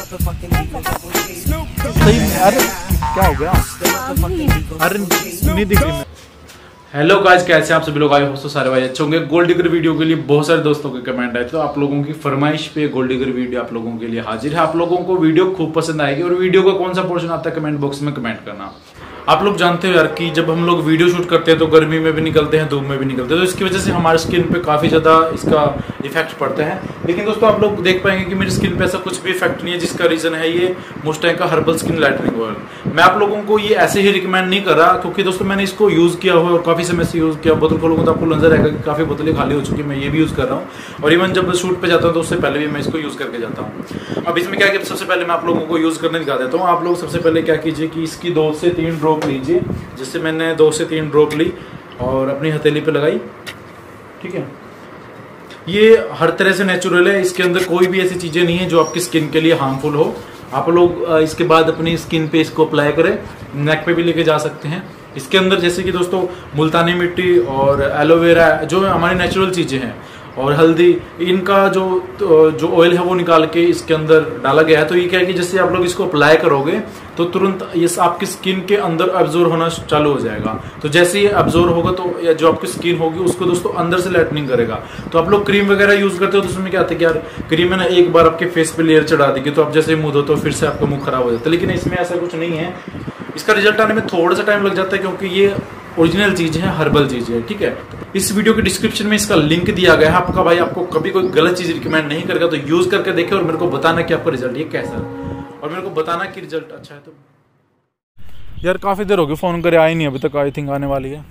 सही में। अरे क्या हो गया? अरे नहीं दिख रही मैं। हेलो गाइस, कैसे आप सभी लोग? आए हो तो सारे भाई अच्छे होंगे। गोल्ड डिगर वीडियो के लिए बहुत सारे दोस्तों के कमेंट आए, तो आप लोगों की फरमाइश पे गोल्ड डिगर वीडियो आप लोगों के लिए हाजिर है। आप लोगों को वीडियो खूब पसंद आएगी और वीडियो का कौन सा पोर्शन आता है कमेंट बॉक्स में कमेंट करना। आप लोग जानते हो यार कि जब हम लोग वीडियो शूट करते हैं तो गर्मी में भी निकलते हैं, धूप में भी निकलते हैं, तो इसकी वजह से हमारे स्किन पे काफ़ी ज़्यादा इसका इफेक्ट पड़ता है। लेकिन दोस्तों आप लोग देख पाएंगे कि मेरी स्किन पे ऐसा कुछ भी इफेक्ट नहीं है, जिसका रीज़न है ये मुस्टैंग का हर्बल स्किन लाइटनिंग ऑयल। मैं आप लोगों को ये ऐसे ही रिकमेंड नहीं कर रहा, क्योंकि दोस्तों मैंने इसको यूज़ किया हुआ और काफ़ी समय से यूज़ किया। बोतल खोलूंगा तो आपको नजर आएगा कि काफ़ी बोतलें खाली हो चुकी है, मैं ये भी यूज़ कर रहा हूँ। और इवन जब शूट पे जाता हूँ तो उससे पहले भी मैं इसको यूज़ करके जाता हूँ। अब इसमें क्या कि सबसे पहले मैं आप लोगों को यूज़ करने दिखा देता हूँ। आप लोग सबसे पहले क्या कीजिए कि इसकी 2 से 3 ड्रॉप लीजिए, जिससे मैंने 2 से 3 ड्रॉप ली और अपनी हथेली पे लगाई। ठीक है, ये हर तरह से नेचुरल है, इसके अंदर कोई भी ऐसी चीजें नहीं है जो आपकी स्किन के लिए हार्मफुल हो। आप लोग इसके बाद अपनी स्किन पे इसको अप्लाई करें, नेक पे भी लेके जा सकते हैं। इसके अंदर जैसे कि दोस्तों मुल्तानी मिट्टी और एलोवेरा जो हमारी नेचुरल चीजें हैं, और हल्दी, इनका जो ऑयल है वो निकाल के इसके अंदर डाला गया है। तो ये क्या है कि जैसे आप लोग इसको अप्लाई करोगे तो तुरंत ये आपकी स्किन के अंदर एब्जॉर्ब होना चालू हो जाएगा। तो जैसे ये एब्जॉर्ब होगा तो जो आपकी स्किन होगी उसको दोस्तों अंदर से लाइटनिंग करेगा। तो आप लोग क्रीम वगैरह यूज करते हो तो उसमें क्या आता है कि यार क्रीम है ना, एक बार आपके फेस पे लेयर चढ़ा देगी तो आप जैसे मुंह धोते हो फिर से आपका मुंह खराब हो जाता है। लेकिन इसमें ऐसा कुछ नहीं है, इसका रिजल्ट आने में थोड़ा सा टाइम लग जाता है, क्योंकि ये ओरिजिनल चीज है, हर्बल चीज है। ठीक है, इस वीडियो के डिस्क्रिप्शन में इसका लिंक दिया गया है। आपका भाई आपको कभी कोई गलत चीज रिकमेंड नहीं करेगा, तो यूज करके देखे और मेरे को बताना कि आपका रिजल्ट ये कैसा है, और मेरे को बताना कि रिजल्ट अच्छा है। तो यार काफी देर हो गई, फोन करे आई नहीं अभी तक, आई थिंक आने वाली है।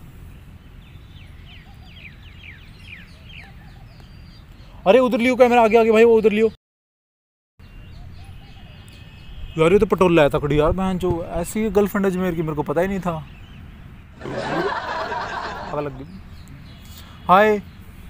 अरे उधर लियो कैमरा, आगे आगे भाई, वो उधर लियो यार। ये तो पटोला है तकड़ी यार, बहन जो ऐसी गर्लफ्रेंड है मेरे की, मेरे को पता ही नहीं था। लग गई। हाय,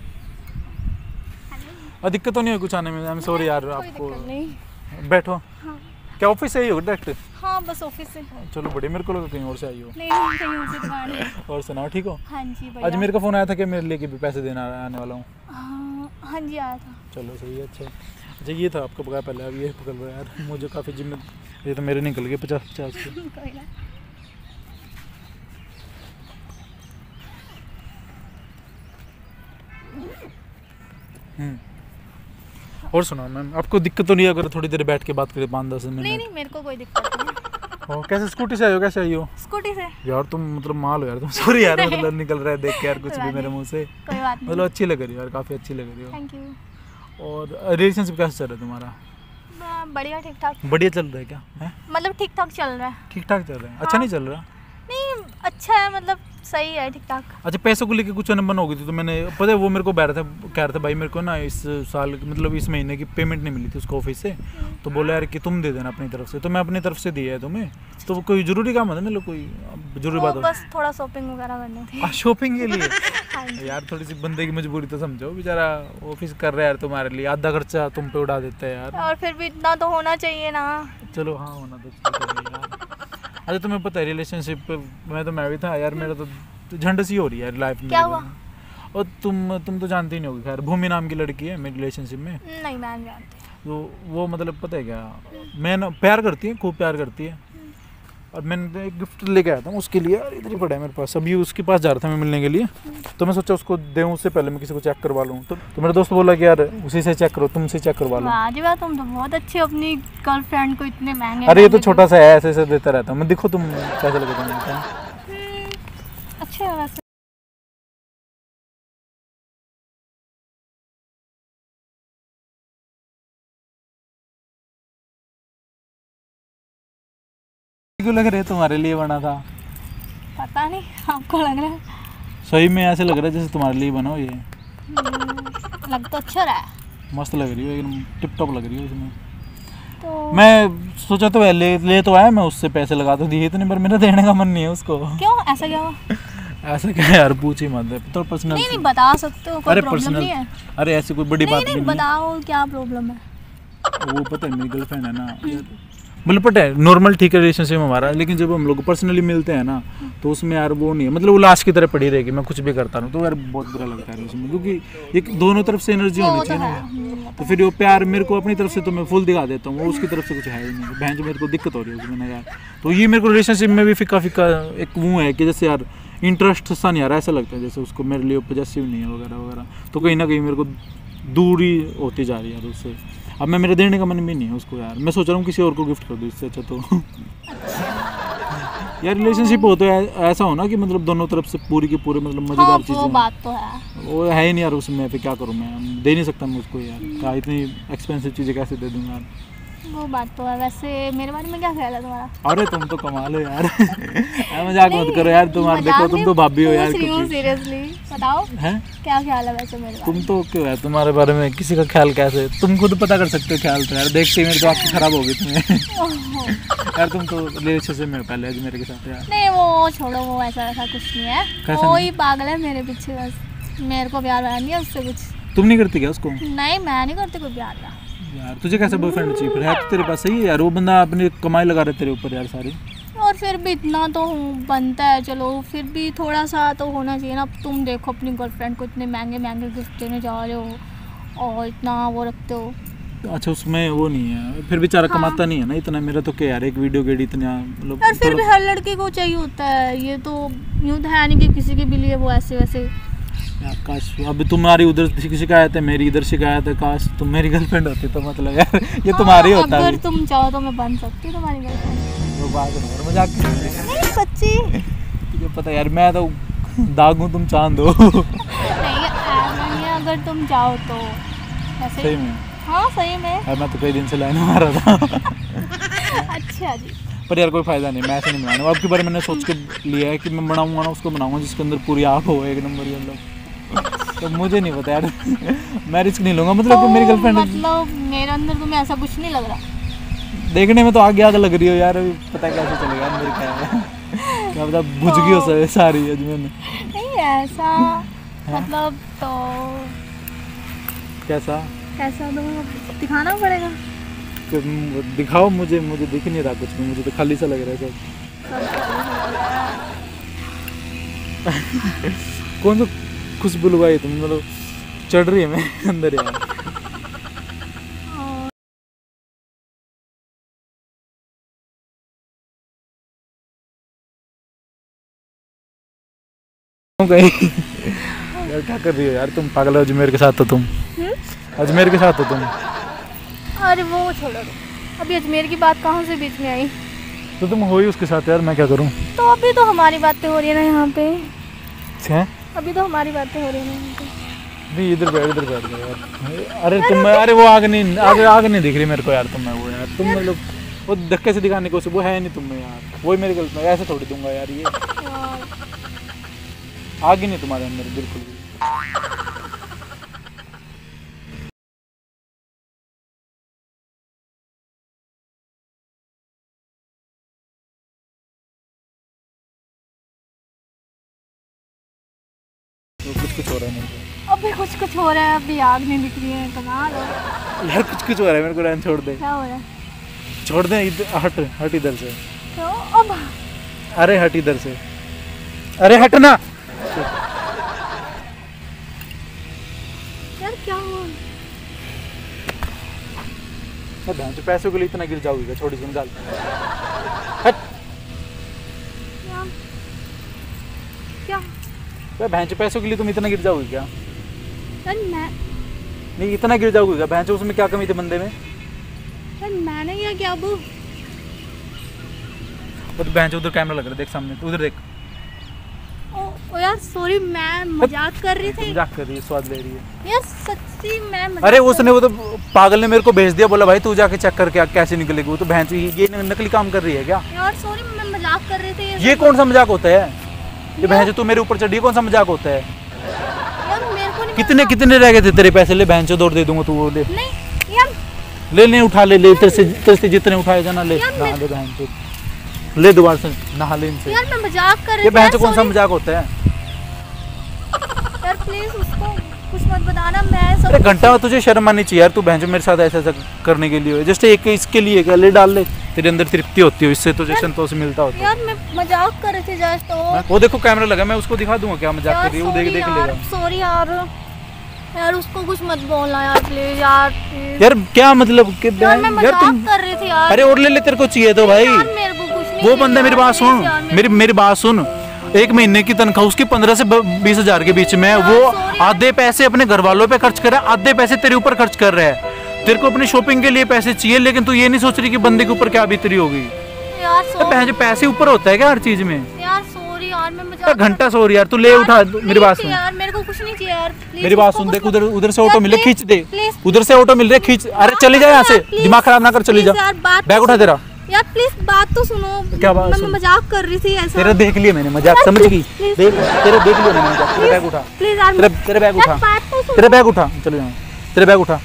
दिक्कत तो नहीं है कुछ आने में? आई एम सॉरी यार आपको। बैठो। हाँ। क्या ऑफिस से आई हो डायरेक्ट? हाँ बस ऑफिस से। चलो बढ़िया, मेरे को लगा कहीं और से आई हो। नहीं कहीं और से दुकान है। और सुनाओ, ठीक हो? हाँ जी बढ़िया। आज मेरे का फोन आया था कि मेरे लिए भी पैसे देना आने वाला हूँ। हाँ जी आया था। चलो सही है, अच्छा ये था आपको पका पहले, अब ये पकड़ लो यार, मुझे काफ़ी जिम्मे, ये तो मेरे निकल गए 50 के। और सुनाओ मैम, आपको दिक्कत तो नहीं है अगर थोड़ी देर बैठ के बात करें 5-10 मिनट? नहीं मेरे को कोई दिक्कत नहीं। कैसे स्कूटी से आई हो? कैसे आई हो? स्कूटी से। यार तुम मतलब माल हो यार तुम। सॉरी यार, मतलब निकल रहा है देख के यार कुछ भी मेरे मुंह से। कोई बात नहीं, मतलब अच्छी लग रही है यार, काफ़ी अच्छी लग रही हो। Thank you. और रिलेशनशिप कैसे चल रहा है तुम्हारा? बढ़िया, ठीक ठाक। बढ़िया चल रहा है क्या? है मतलब ठीक ठाक चल रहा है। ठीक ठाक चल रहा है? अच्छा नहीं चल रहा? नहीं अच्छा है, मतलब सही है, ठीक ठाक। अच्छा, पैसों को लेके कुछ अनबन हो गई थी, तो मैंने पता है वो मेरे को कह रहा था भाई मेरे को ना इस साल मतलब इस महीने की पेमेंट नहीं मिली थी उसको ऑफिस से, तो बोला यार कि तुम दे देना अपनी तरफ से, तो मैं अपनी तरफ से दिया है तुम्हें। तो कोई जरूरी काम है मतलब कोई जरूरी बात? बस थोड़ा शॉपिंग वगैरह करनी थी। शॉपिंग के लिए? यार थोड़ी सी बंदे की मजबूरी तो समझो, बेचारा ऑफिस कर रहा है यार तुम्हारे लिए, आधा खर्चा तुम पे उड़ा देता है यार। और फिर भी इतना तो होना चाहिए ना। चलो हाँ, होना तो चाहिए। अच्छा तुम्हें पता है रिलेशनशिप में तो मैं भी था यार, मेरा तो झंड सी हो रही है लाइफ में। क्या हुआ? और तुम तो जानती नहीं होगी, खैर भूमि नाम की लड़की है मेरी रिलेशनशिप में। नहीं मैं जानती। तो वो मतलब पता है क्या, मैं ना प्यार करती है, खूब प्यार करती है, और मैंने एक गिफ्ट लेके आया था उसके लिए, इधर ही पड़ा है मेरे पास। अभी उसके पास जा रहा था मैं मिलने के लिए, तो मैं सोचा उसको दूं उससे पहले मैं किसी को चेक करवा लूँ। तो मेरा दोस्त बोला कि यार उसी से चेक करो, तुमसे चेक करवा लो। वाह जी वाह, तुम तो बहुत अच्छे अपनी गर्लफ्रेंड को इतने महंगे। अरे ये तो छोटा सा है, ऐसे ऐसे देता रहता हूँ मैं। देखो तुम कैसा लगे तुम्हें? अच्छा है वैसे। क्यों लग रहा है तुम्हारे लिए बना था? पता नहीं, आपको लग रहा है? सही में ऐसे लग रहा है जैसे तुम्हारे लिए बना हो ये। लग तो अच्छा रहा है, मस्त लग रही हो, एकदम टिप टॉप लग रही हो इसमें। तो मैं सोचा तो ले तो आया मैं उससे, पैसे लगा तो दिए इतने, पर मेरा देने का मन नहीं है उसको। क्यों, ऐसा क्या हुआ? ऐसा क्या यार, पूछ ही मत, तो पर्सनल। नहीं बता सकते हो, कोई प्रॉब्लम नहीं है। अरे ऐसी कोई बड़ी बात नहीं, बताओ क्या प्रॉब्लम है? वो पता है मेरी गर्लफ्रेंड है ना, मतलब पता है नॉर्मल ठीक है रिलेशनशिप हमारा, लेकिन जब हम लोग पर्सनली मिलते हैं ना तो उसमें यार वो नहीं है, मतलब वो लाश की तरह पड़ी रहेगी, मैं कुछ भी करता रहूँ तो यार बहुत बुरा लगता है उसमें, क्योंकि एक दोनों तरफ से एनर्जी होनी चाहिए ना। तो फिर वो प्यार मेरे को अपनी तरफ से तो मैं फुल दिखा देता हूँ, वो उसकी तरफ से कुछ है ही नहीं, बहन जो मेरे को दिक्कत हो रही है उसमें ना यार। तो ये मेरे को रिलेशनशिप में भी फीका फीका एक वो है कि जैसे यार इंटरेस्ट सा नहीं आ रहा, ऐसा लगता है जैसे उसको मेरे लिए पॉजेसिव नहीं है वगैरह वगैरह, तो कहीं ना कहीं मेरे को दूरी होती जा रही है यार उससे। अब मैं मेरे देने का मन भी नहीं है उसको यार, मैं सोच रहा हूँ किसी और को गिफ्ट कर दूँ इससे अच्छा तो यार रिलेशनशिप हो तो ऐसा हो ना कि मतलब दोनों तरफ से पूरी की पूरी मतलब मजेदार चीज़ें। वो बात तो है, वो है ही नहीं यार उसमें, फिर क्या करूँ मैं, दे नहीं सकता मैं उसको यार, क्या इतनी एक्सपेंसिव चीज़ें कैसे दे दूँ यार। वो बात तो है। वैसे मेरे बारे में क्या ख्याल है तुम्हारा? अरे तुम तो कमाल हो यार मजाक मत करो यार, तुम्हारे देखो तुम तो भाभी हो यार। सीरियसली बताओ हैं क्या ख्याल है वैसे मेरे बारे तुम तो क्यों है तुम्हारे बारे में किसी का ख्याल कैसे, तुम खुद पता कर सकते हो ख्याल तो यार, देखते ही मेरी तो आँखें खराब हो गई तुम्हें यार। तुम तो रिलेशनशिप में पहले आज मेरे के साथ यार। नहीं वो छोड़ो, वो ऐसा कुछ नहीं है, वो ही पागल है मेरे पीछे बस, मेरे को प्यार नहीं है उससे कुछ। तुम नहीं करती क्या उसको? नहीं मैं नहीं करती कोई प्यार का यार। तुझे कैसा बॉयफ्रेंड चाहिए फिर, है तो तेरे पास सही है यार, वो बंदा अपनी कमाई लगा रहा है तेरे ऊपर यार सारी। और फिर भी इतना तो बनता है, चलो फिर भी थोड़ा सा तो होना चाहिए ना। तुम देखो अपनी गर्लफ्रेंड को इतने महंगे महंगे गिफ्ट देने जा रहे हो और इतना वो रखते हो। अच्छा उसमें वो नहीं है, फिर बेचारा कमाता नहीं है ना इतना, मेरा तो क्या यार एक वीडियो गेट इतना मतलब। यार फिर भी हर लड़के को चाहिए होता है, ये तो यूँ तो है नहीं कि किसी के भी लिए वो ऐसे वैसे। काश अब तुम्हारी उधर की शिकायत है, मेरी इधर शिकायत है, काश तुम मेरी गर्लफ्रेंड होती तो मतलब यार ये तुम्हारी होता है। अगर तुम चाहो तो मैं बन सकती तुम्हारी गर्लफ्रेंड। वो बात है मजाक नहीं सच्ची तुझे पता यार मैं तो दाग हूँ, तुम चांद हो नहीं ऐसा नहीं, अगर तुम चाहो तो वैसे। सही में? हाँ सही में यार मैं तो कई दिन से लाइन मार रहा था अच्छा जी। पर यार कोई फायदा नहीं, मैं ऐसे नहीं बनाने, अब की बार मैंने सोच के लिया है कि मैं बनाऊंगा ना उसको बनाऊंगा जिसके अंदर पूरी आँख हो एक नंबर मतलब तो मुझे नहीं पता यार मैं रिस्क नहीं लूंगा, मतलब तो मेरी गर्लफ्रेंड मतलब मेरे अंदर तुम्हें ऐसा कुछ नहीं लग रहा? देखने में तो आगे आगे लग रही हो यार, अभी पता कैसे चलेगा अंदर क्या है क्या पता बुझ गई हो सारी अजमेर नहीं ऐसा मतलब तो कैसा ऐसा तो दिखाना पड़ेगा। तो दिखाओ मुझे दिख नहीं रहा कुछ भी, मुझे तो खाली सा लग रहा है सब कौन सा खुशबू लगाई तुम, मतलब चढ़ रही है मेरे अंदर यार। यार क्या कर रही हो यार तुम, पागल हो, अजमेर के साथ हो तुम, अजमेर के साथ हो तुम। अरे वो छोड़ो, अभी अजमेर की बात कहाँ से बीच में आई? तो तुम हो ही उसके साथ यार, मैं क्या करूँ? तो अभी तो हमारी बातें हो रही है ना यहाँ पे, अभी तो हमारी बातें हो रही है यहाँ पे। नहीं इधर बैठ गए यार। अरे तुम अरे वो आग नहीं दिख रही मेरे को यार, तुम्हें वो यार तुम मतलब वो धक्के से दिखाने को वो है नहीं तुम्हें यार, वही मेरी गलती, ऐसे थोड़ी दूंगा यार, ये आग ही नहीं तुम्हारे अंदर बिल्कुल भी। कुछ हो रहा है मेरे को, अभी कुछ हो रहा है, अभी आग नहीं दिख रही है, कमाल हो यार कुछ हो रहा है मेरे को, रहने छोड़ दे। क्या हो रहा है? छोड़ दे इधर, हट इधर से। तो अब अरे हट इधर से, अरे हट ना यार क्या हुआ? तो पैसों के लिए इतना गिर जाओगी क्या, छोटी सी निकाल हट। क्या बहन पैसों के लिए तुम इतना गिर जाओगी क्या? मैं नहीं इतना गिर जाओगी क्या बहन, उसमें क्या कमी थी बंदे में? मैंने क्या अबू? वो तो बहन उधर कैमरा लग रहा है, देख सामने, उधर देख। ओ यार सॉरी, मैं मजाक कर रही थी। मजाक कर रही है, स्वाद ले रही है यार सच्ची मैं मजाक। अरे उसने वो तो पागल ने मेरे को भेज दिया, बोला भाई तू जाके चेक करके कैसे निकलेगी, वो तो बहन ये नकली काम कर रही है क्या? यार सॉरी मैं मजाक कर रही थी। ये कौन सा मजाक होता है? ये बहन तू मेरे ऊपर चढ़ी, कौन सा मजाक होता है? यार मेरे को नहीं कितने रह गए थे तेरे पैसे? ले बहन चो दौड़ दे दूंगा, तू वो ले। नहीं यार ले उठा ले तेरे से जितने उठाए जाना ले, नहा ले बहन चो, ले दोबारा से नहा ले इनसे। यार मैं मजाक कर रही थी। ये बहन चो कौन सा मजाक होता है? यार प्लीज उसको कुछ मत बताना, मैं सब घंटा तुझे शर्म आनी चाहिए यार, तू बहन चो मेरे साथ ऐसा करने के लिए, जस्ट एक इसके लिए क्या ले डाल ले, तेरे अंदर तृप्ति होती है, इससे तुझे संतोष मिलता होता है। यार मैं मजाक कर रही थी जस्ट तो। वो देखो कैमरा लगा, मैं उसको दिखा दूंगा क्या मजाक कर रही है, वो देख लेगा। सॉरी यार उसको कुछ मत बोलना यार प्लीज यार। यार क्या मतलब कि यार मैं मजाक कर रही थी यार। अरे और ले तेरे को चाहिए तो भाई। मेरे को कुछ नहीं, वो बंदा मेरी बात सुन, मेरी बात सुन, 1 महीने की तनख्वाह उसकी 15 से 20 हजार के बीच में, वो आधे पैसे अपने घर वालों पे खर्च कर रहा है, आधे पैसे तेरे ऊपर खर्च कर रहा है। तेरे को अपनी शॉपिंग के लिए पैसे चाहिए, लेकिन तू ये नहीं सोच रही कि बंदे के ऊपर क्या बीतरी होगी। यार पैसे ऊपर होता है क्या हर चीज में? यार सॉरी यार मैं मजाक। घंटा सॉरी यार, तू ले उठा, मेरी बात सुन यार, मेरे को कुछ नहीं चाहिए यार, मेरी बात सुन। देख उधर से ऑटो मिल रहा है, खींच दे, उधर से ऑटो मिल रहा है, खींच। अरे चली जा यहाँ से, दिमाग खराब ना कर, चली जा। बैग उठा तेरा। यार प्लीज बात तो सुनो। क्या बात? मैं मजाक कर रही थी ऐसा। तेरा देख लिया मैंने मजाक, समझ गई? तेरा देख लिया मैंने मजाक। तेरा बैग उठा प्लीज यार, तेरा बैग उठा, तेरा बैग उठा, चलो जाओ, तेरा बैग उठा,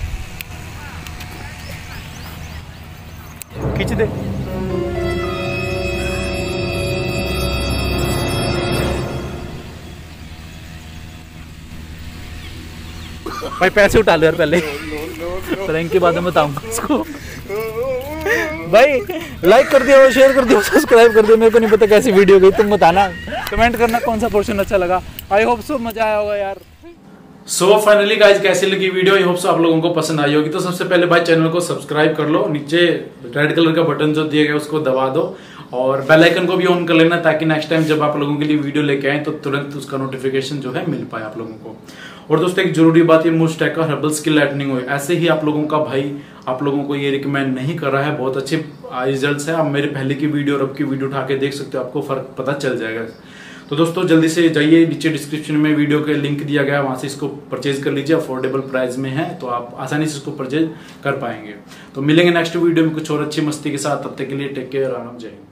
खींच दे। भाई पैसे उठा लो यार पहले, प्रैंक के बाद में बताऊंगा उसको। भाई लाइक कर दियो, शेयर कर दियो, सब्सक्राइब कर दियो। मेरे को नहीं पता कैसी वीडियो गई, तुम बताना, कमेंट करना कौन सा पोर्शन अच्छा लगा। आई होप सो मजा आया होगा यार। सो फाइनली गाइज कैसी लगी वीडियो, आई होप सो आप लोगों को पसंद आई होगी। तो सबसे पहले भाई चैनल को सब्सक्राइब कर लो, नीचे रेड कलर का बटन जो दिया गया उसको दबा दो, और बेल आइकन को भी ऑन कर लेना, ताकि नेक्स्ट टाइम जब आप लोगों के लिए वीडियो लेके आए तो तुरंत उसका नोटिफिकेशन जो है मिल पाए आप लोगों को। और दोस्तों एक जरूरी बात, ये मुझटैक का हर्बल स्किन लाइटनिंग हुई, ऐसे ही आप लोगों का भाई आप लोगों को ये रिकमेंड नहीं कर रहा है, बहुत अच्छे रिजल्ट्स है। आप मेरे पहले की वीडियो और अब की वीडियो उठा के देख सकते हो, आपको फर्क पता चल जाएगा। तो दोस्तों जल्दी से जाइए, नीचे डिस्क्रिप्शन में वीडियो के लिंक दिया गया है, वहां से इसको परचेज कर लीजिए, अफोर्डेबल प्राइस में है, तो आप आसानी से इसको परचेज कर पाएंगे। तो मिलेंगे नेक्स्ट वीडियो में कुछ और अच्छी मस्ती के साथ, तब तक के लिए टेक केयर, आराम, जय हिंद।